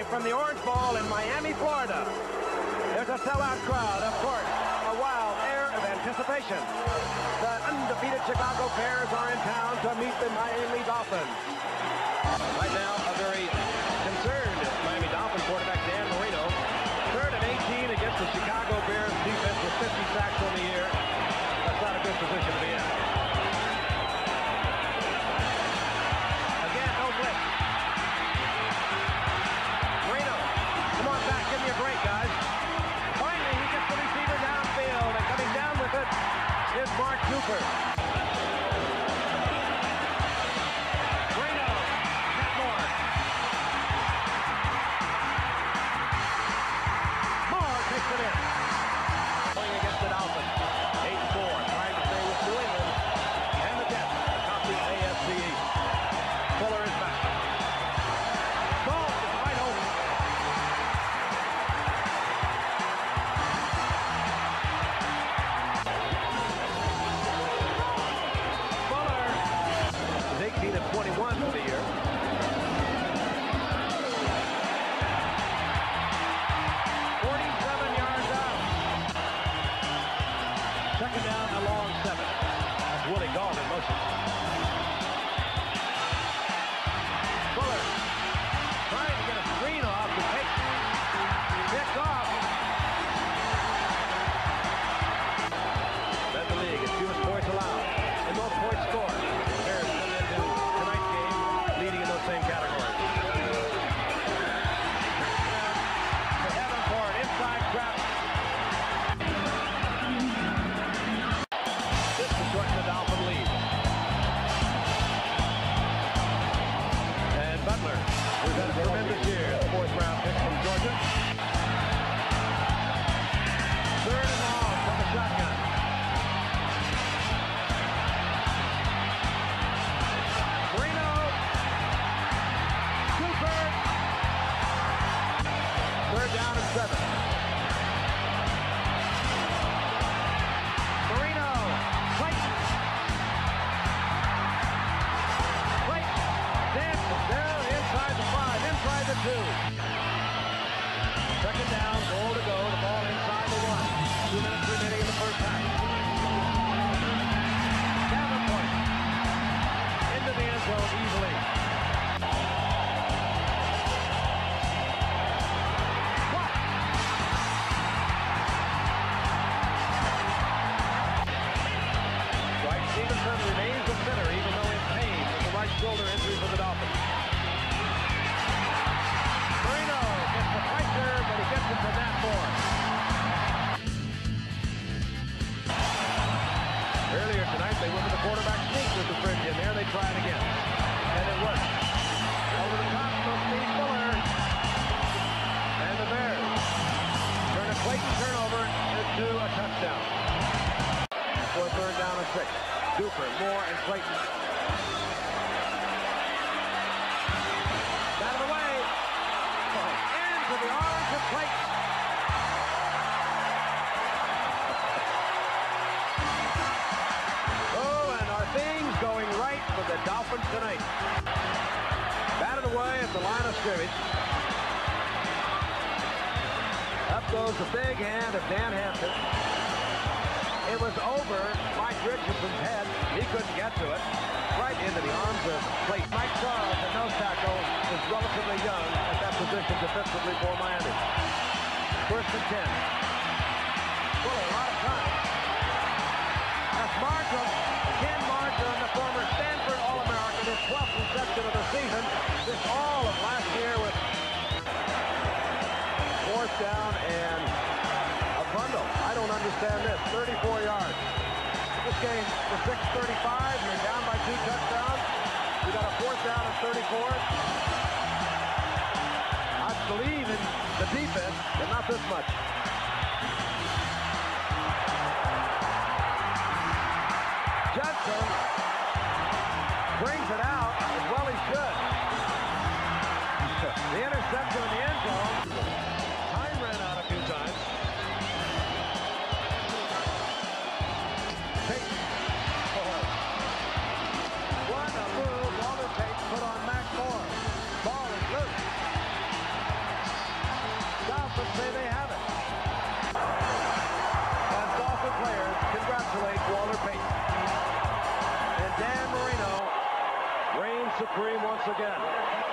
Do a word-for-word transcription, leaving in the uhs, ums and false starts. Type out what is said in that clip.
live from the Orange Bowl in Miami, Florida. There's a sellout crowd, of course, a wild air of anticipation. The undefeated Chicago Bears are in town to meet the Miami Dolphins. Right now, a very concerned Miami Dolphins quarterback, Dan Marino. Third and eighteen against the Chicago Bears defense with fifty sacks on the year. That's not a good position to be in. Again, no blitz. Marino, come on back, give me a break, guys. Finally, he gets the receiver downfield, and coming down with it is Mark Cooper. Marino, Matt Moore. Moore takes it in. Going against the Dolphins. eight and four, trying to stay with New England. And the Jets atop the A F C East. Fuller is back. Ball is wide open. Fuller is eighteen of twenty-one for the year. forty-seven yards out. Second down, a long seven. That's Willie Gault in motion. Fuller trying to get a screen off to take. Picked off. Led the league in fewest points allowed and most points scored. Bears come into tonight's game leading in those same categories. To Davenport, inside trap. This to shorten the Dolphin lead. And Butler, who's had a tremendous year, the fourth round pick from Georgia. Third and long from the shotgun. Marino. Cooper. Third down and seven. Marino. Clayton. Clayton. Dances there inside the five, inside the two. Second down, goal to go. The ball inside the one. Two minutes remaining in the first half. Davenport into the end zone easily. What? Dwight Stevenson remains the center, even though in pain with the right shoulder injury for the Dolphins. Marino gets the pressure, but he gets it to Matt Moore. Earlier tonight, they went to the quarterback sneak with the fringe in there. They try it again, and it works. Over the top from Steve Fuller, and the Bears turn a Clayton turnover into a touchdown. For a third down and six. Cooper, Moore, and Clayton. Out of the way. Into the arms of Clayton. Oh, and are things going right for the Dolphins tonight? Batted away at the line of scrimmage. Up goes the big hand of Dan Hampton. It was over Mike Richardson's head. He couldn't get to it. Right into the arms of Clayton. Mike Charles, the nose tackle, is relatively young at that position defensively for Miami. First and ten. Well, a lot of time. That's Markham. Ken Markham, the former Stanford All-American, his twelfth reception of the season. This all of last year with fourth down and a bundle. I don't understand this. thirty-four yards. This game, the six thirty-five, you're down by two touchdowns. You got a fourth down and thirty-four. I believe in the defense, but not this much. Judson brings it out as well he should. The interception in the end zone. Time ran out a few times. Peyton. Oh. What a move Walter Payton put on Matt Moore. Ball is loose. supreme once again.